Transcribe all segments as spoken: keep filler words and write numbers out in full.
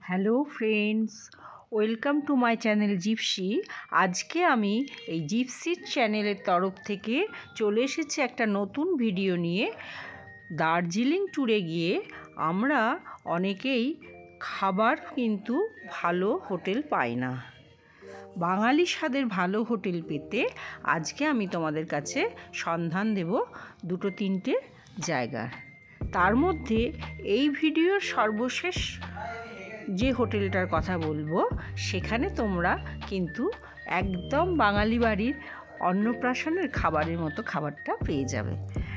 Hello friends, welcome to my channel Gypsy. আজকে আমি এই জিপসির চ্যানেলের তরফ থেকে চলে এসেছি একটা নতুন ভিডিও নিয়ে। দার্জিলিং ট্যুরে গিয়ে আমরা অনেকেই খাবার কিন্তু ভালো হোটেল পাই না। বাঙালি স্বাদের ভালো হোটেল পেতে আজকে আমি তোমাদের কাছে সন্ধান দেব দুটো তিনটে জায়গার। তার মধ্যে এই ভিডিওর সর্বশেষ যে হোটেলটার কথা বলবো সেখানে তোমরা কিন্তু একদম বাঙালি বাড়ির অন্নপ্রাশনের খাবারের মতো খাবারটা পেয়ে যাবে।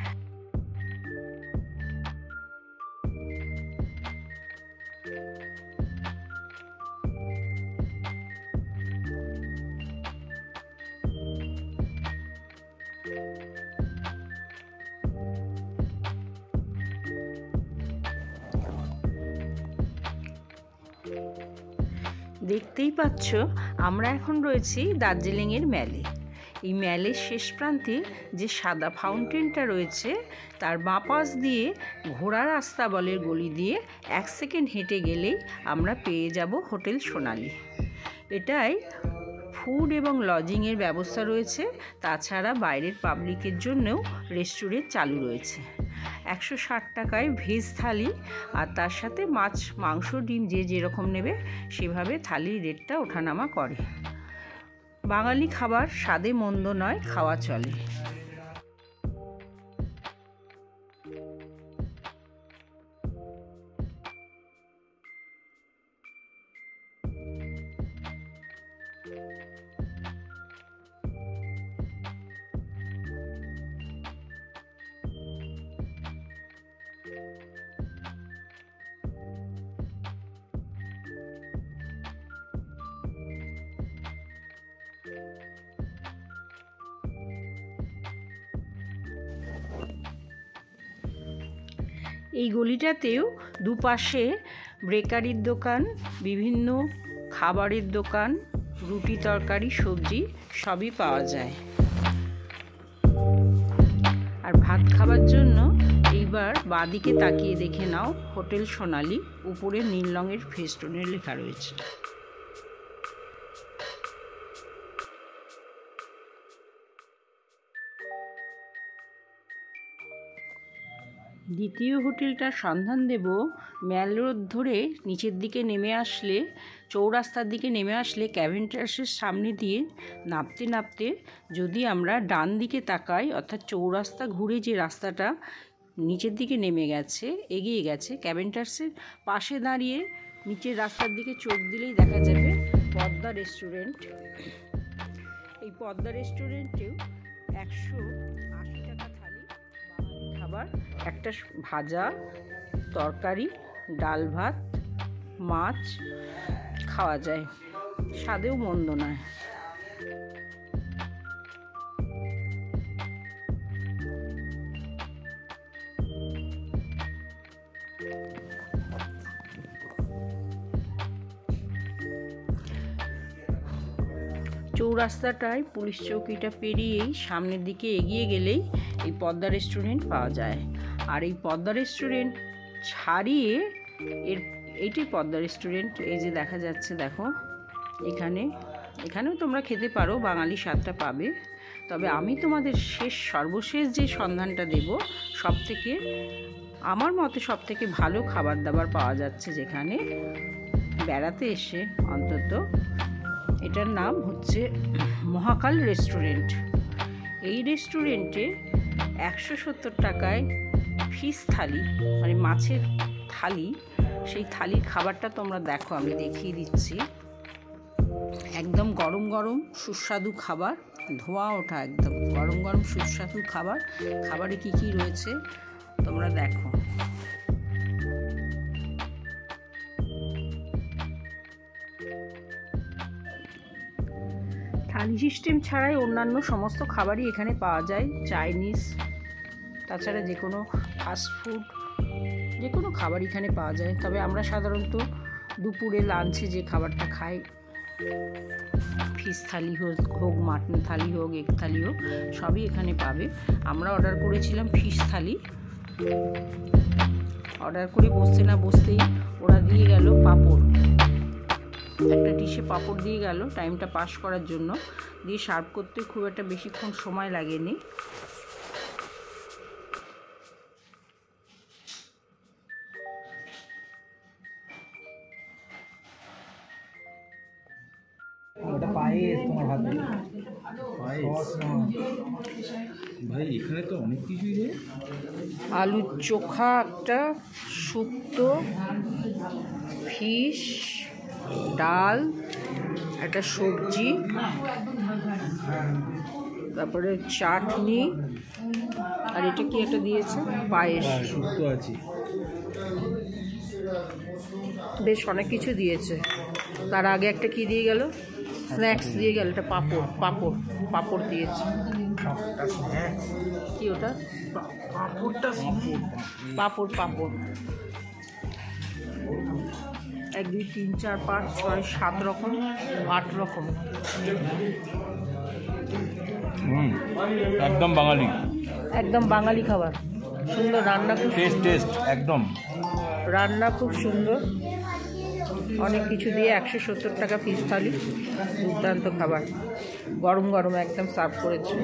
দেখতেই পাচ্ছ আমরা এখন রয়েছি দার্জিলিংয়ের ম্যালে। এই ম্যালের শেষ প্রান্তে যে সাদা ফাউন্টেনটা রয়েছে তার বাঁ পাশ দিয়ে ঘোড়া রাস্তা বলের গলি দিয়ে এক সেকেন্ড হেঁটে গেলেই আমরা পেয়ে যাব হোটেল সোনালি। এটাই ফুড এবং লজিংয়ের ব্যবস্থা রয়েছে, তাছাড়া বাইরের পাবলিকের জন্যও রেস্টুরেন্ট চালু রয়েছে। একশো ষাট টাকায় ভেজ থালি, আর তার সাথে মাছ মাংস ডিম যে যেরকম নেবে সেভাবে থালির রেটটা ওঠানামা করে। বাঙালি খাবার স্বাদে মন্দ নয়, খাওয়া চলে। এই গলিটাতেও দুপাশে বেকারির দোকান, বিভিন্ন খাবারের দোকান, রুটি তরকারি সবজি সবই পাওয়া যায়। আর ভাত খাবার জন্য এইবার বাঁদিকে তাকিয়ে দেখে নাও হোটেল সোনালি, উপরে নীল রঙের ফেস্টুনে লেখা রয়েছে। দ্বিতীয় হোটেলটার সন্ধান দেব ম্যাল রোড ধরে নিচের দিকে নেমে আসলে, চৌরাস্তার দিকে নেমে আসলে ক্যাভেন্টার্সের সামনে দিয়ে নামতে নামতে যদি আমরা ডান দিকে তাকাই, অর্থাৎ চৌরাস্তা ঘুরে যে রাস্তাটা নিচের দিকে নেমে গেছে, এগিয়ে গেছে, ক্যাভেন্টার্সের পাশে দাঁড়িয়ে নিচের রাস্তার দিকে চোখ দিলেই দেখা যাবে পদ্মা রেস্টুরেন্ট। এই পদ্মা রেস্টুরেন্টেও একশো আশি টাকা থালি খাবার, একটা ভাজা, তরকারি, ডাল ভাত, মাছ খাওয়া যায়, স্বাদেও মন্দ নয়। চৌরাস্তাটায় পুলিশ চৌকিটা পেরিয়েই সামনের দিকে এগিয়ে গেলেই এই পদ্মা রেস্টুরেন্ট পাওয়া যায়। আর এই পদ্মা রেস্টুরেন্ট ছাড়িয়ে এর এইটাই পদ্মা রেস্টুরেন্ট, এই যে দেখা যাচ্ছে, দেখো এখানে এখানেও তোমরা খেতে পারো, বাঙালি স্বাদটা পাবে। তবে আমি তোমাদের শেষ সর্বশেষ যে সন্ধানটা দেব, সব থেকে আমার মতে সব থেকে ভালো খাবার দাবার পাওয়া যাচ্ছে যেখানে বেড়াতে এসে অন্তত, এটার নাম হচ্ছে মহাকাল রেস্টুরেন্ট। এই রেস্টুরেন্টে একশো সত্তর টাকায় ফিশ থালি, মানে মাছের থালি, সেই থালির খাবারটা তোমরা দেখো, আমি দেখিয়ে দিচ্ছি। একদম গরম গরম সুস্বাদু খাবার, ধোঁয়া ওঠা একদম গরম গরম সুস্বাদু খাবার। খাবারে কি কি রয়েছে তোমরা দেখো। থালি সিস্টেম ছাড়াই অন্যান্য সমস্ত খাবারই এখানে পাওয়া যায়, চাইনিজ, তাছাড়া যে কোনো ফাস্ট ফুড, যে কোনো খাবার এখানে পাওয়া যায়। তবে আমরা সাধারণত দুপুরে লাঞ্চে যে খাবারটা খাই, ফিশ থালি হোক হোক মাটন থালি হোক এগ থালি হোক, সবই এখানে পাবে। আমরা অর্ডার করেছিলাম ফিশ থালি। অর্ডার করে বসতে না বসতেই ওরা দিয়ে গেল পাঁপড়। এসে পাঁপড় দিয়ে গেল টাইমটা পাস করার জন্য, দিয়ে সার্ভ করতে খুব একটা বেশিক্ষণ সময় লাগেনি। ওটা পায়েস তোমার হাতে পায়েস ভাই, এখানে তো অনেক কিছুই রে। আলুর চোখা একটা, শুক্তো, ফিশ, ডাল, একটা সবজি, তারপরে চাটনি, আর এটা কি একটা দিয়েছে পায়েস। শুক্তো আছে। বেশ অনেক কিছু দিয়েছে। তার আগে একটা কি দিয়ে গেল, স্ন্যাক্স দিয়ে গেল, এটা পাঁপড় পাঁপড় পাঁপড় দিয়েছে। কি ওটা? পাঁপড় পাঁপড় এক দুই তিন চার পাঁচ ছয় সাত রকম, আট রকম। হুম, একদম বাঙালি, একদম বাঙালি খাবার। সুন্দর রান্না, খুব টেস্ট টেস্ট একদম রান্না খুব সুন্দর, অনেক কিছু দিয়ে একশো সত্তর টাকা ফিস থালি, দুর্দান্ত খাবার, গরম গরম একদম সার্ভ করেছে।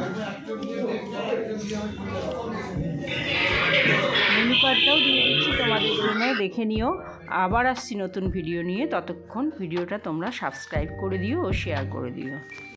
মেনু কার্ডটাও দিয়ে দিচ্ছি তোমাদের জন্য, দেখে নিও। আবার আসছি নতুন ভিডিও নিয়ে, ততক্ষণ ভিডিওটা তোমরা সাবস্ক্রাইব করে দিও ও শেয়ার করে দিও।